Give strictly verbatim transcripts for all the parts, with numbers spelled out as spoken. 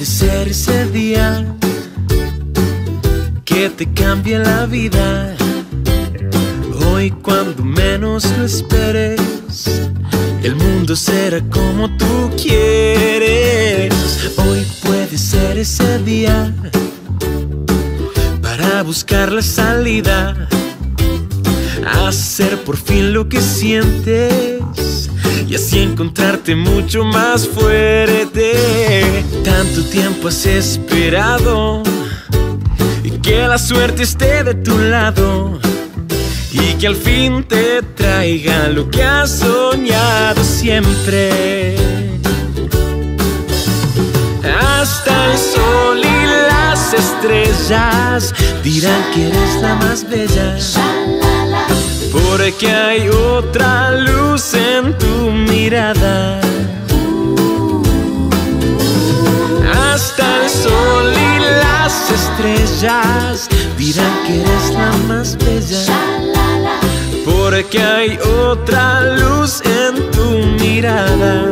ser ese día que te cambie la vida. Hoy, cuando menos lo esperes, el mundo será como tú quieres. Hoy puede ser ese día para buscar la salida, hacer por fin lo que sientes y así encontrarte mucho más fuerte. Tanto tiempo has esperado y que la suerte esté de tu lado y que al fin te traiga lo que has soñado siempre. Hasta el sol y las estrellas dirán que eres la más bella, porque hay otra luz en tu mirada. Hasta el sol y las estrellas dirán que eres la más bella, porque hay otra luz en tu mirada.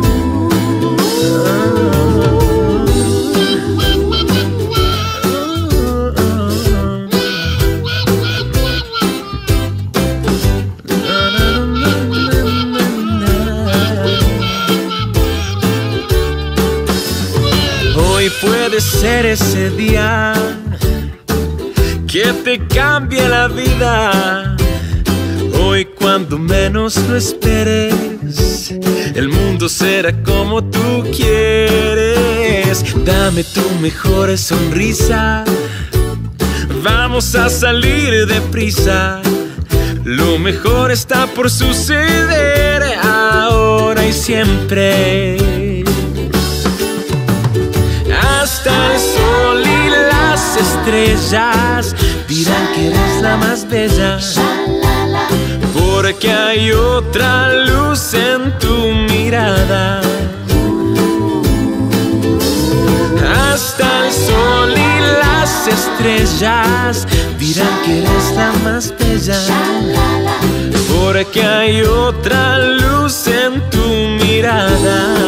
Hoy puede ser ese día que te cambie la vida. Hoy, cuando menos lo esperes, el mundo será como tú quieres. Dame tu mejor sonrisa, vamos a salir deprisa. Lo mejor está por suceder ahora y siempre. Hasta el sol y las estrellas dirán que eres la más bella, porque hay otra luz en tu mirada. Hasta el sol y las estrellas dirán que eres la más bella, porque hay otra luz en tu mirada.